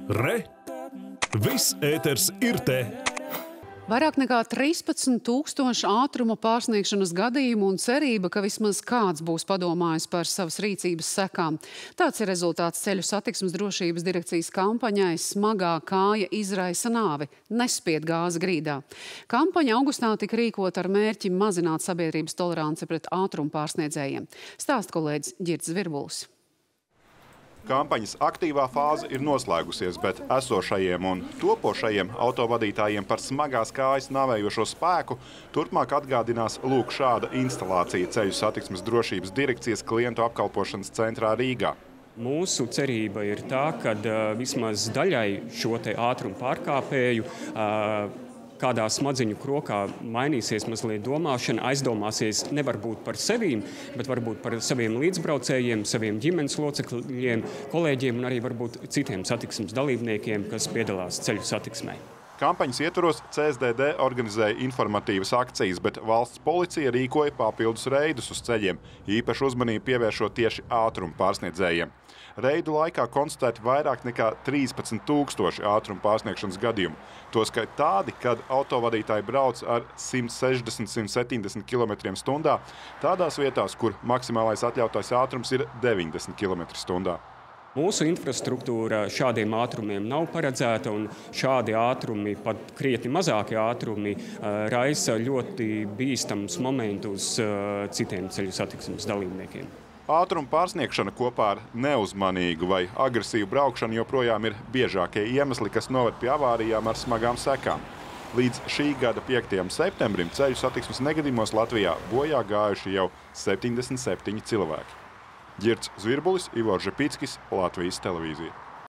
Re! Viss ēters ir te! Vairāk nekā 13,000 ātruma pārsniegšanas gadījumu un cerība, ka vismaz kāds būs padomājis par savas rīcības sekām. Tāds ir rezultāts Ceļu satiksmes drošības direkcijas kampaņai "Smagā kāja izraisa nāvi – nespied gāzi grīdā". Kampaņa augustā tika rīkota ar mērķi mazināt sabiedrības toleranci pret ātruma pārsniedzējiem. Stāsta kolēģis Ģirds Virbulis. Kampaņas aktīvā fāze ir noslēgusies, bet esošajiem un topošajiem autovadītājiem par smagās kājas nāvējošo spēku turpmāk atgādinās lūk šāda instalācija Ceļu satiksmes drošības direkcijas klientu apkalpošanas centrā Rīgā. Mūsu cerība ir tā, ka vismaz daļai šo te ātrumu pārkāpēju kādā smadziņu krokā mainīsies mazliet domāšana, aizdomāsies nevar būt par sevīm, bet varbūt par saviem līdzbraucējiem, saviem ģimenes locekļiem, kolēģiem un arī varbūt citiem satiksmes dalībniekiem, kas piedalās ceļu satiksmē. Kampaņas ietvaros CSDD organizēja informatīvas akcijas, bet valsts policija rīkoja papildus reidus uz ceļiem, īpaši uzmanību pievēršot tieši ātruma pārsniedzējiem. Reidu laikā konstatēti vairāk nekā 13,000 ātruma pārsniegšanas gadījumu. Tostarp tādi, kad autovadītāji brauc ar 160–170 km/h, tādās vietās, kur maksimālais atļautais ātrums ir 90 km/h. Mūsu infrastruktūra šādiem ātrumiem nav paredzēta, un šādi ātrumi, pat krietni mazāki ātrumi, raisa ļoti bīstamus momentus citiem ceļu satiksmes dalībniekiem. Ātruma pārsniegšana kopā ar neuzmanīgu vai agresīvu braukšanu joprojām ir biežākie iemesli, kas noved pie avārijām ar smagām sekām. Līdz šī gada 5. septembrim ceļu satiksmes negadījumos Latvijā bojā gājuši jau 77 cilvēki. Ģirds Virbulis, Ivo Žepickis, Latvijas televīzija.